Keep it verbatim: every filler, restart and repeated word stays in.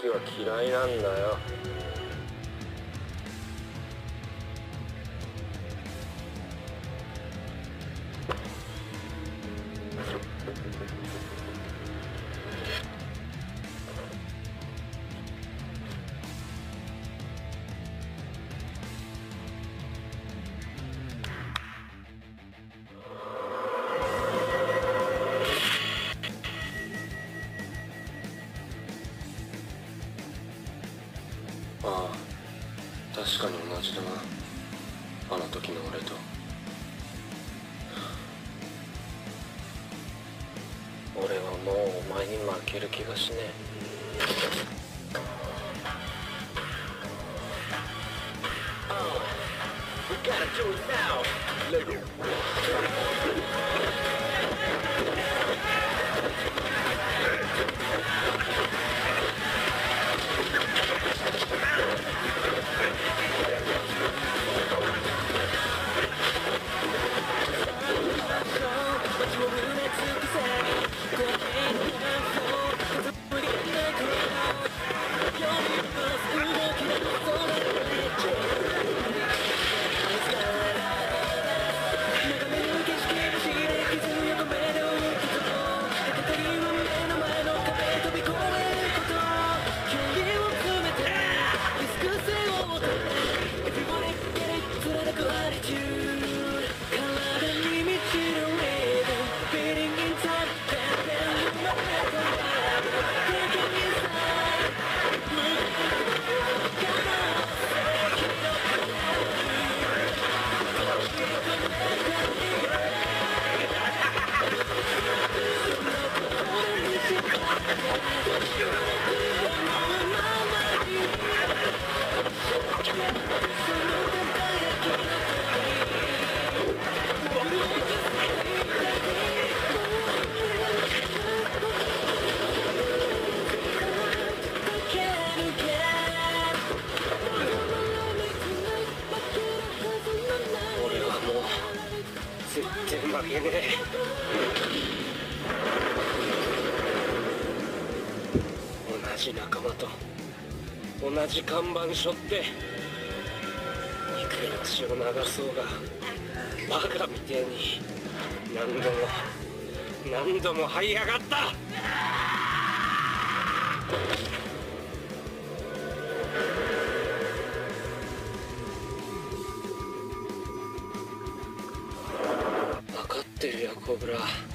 時は嫌いなんだよ。ああ、確かに同じだな、あの時の俺と。俺はもうお前に負ける気がしねえ。絶対負けねえ。同じ仲間と同じ看板背負っていくら血を流そうがバカみてえに何度も何度も這い上がった。分かってるよコブラ。